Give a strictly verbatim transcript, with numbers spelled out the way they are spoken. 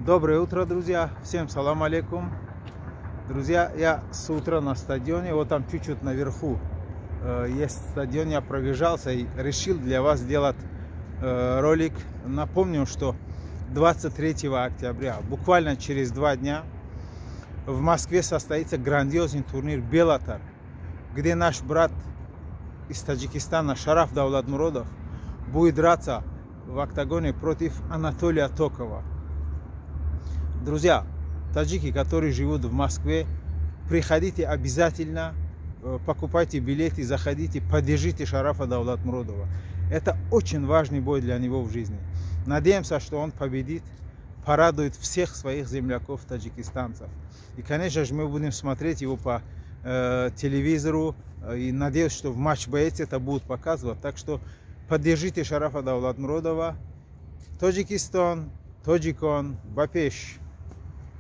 Доброе утро, друзья! Всем салам алейкум! Друзья, я с утра на стадионе, вот там чуть-чуть наверху э, есть стадион, я пробежался и решил для вас сделать э, ролик. Напомню, что двадцать третьего октября, буквально через два дня, в Москве состоится грандиозный турнир Беллатор, где наш брат из Таджикистана Шараф Давлатмуродов будет драться в октагоне против Анатолия Токова. Друзья, таджики, которые живут в Москве, приходите обязательно, покупайте билеты, заходите, поддержите Шарафа Давлатмуродова. Это очень важный бой для него в жизни. Надеемся, что он победит, порадует всех своих земляков, таджикистанцев. И, конечно же, мы будем смотреть его по э, телевизору. И надеюсь, что в Матч Боец это будут показывать. Так что поддержите Шарафа Давлатмуродова. Таджикистан, Таджикон, Бапеш.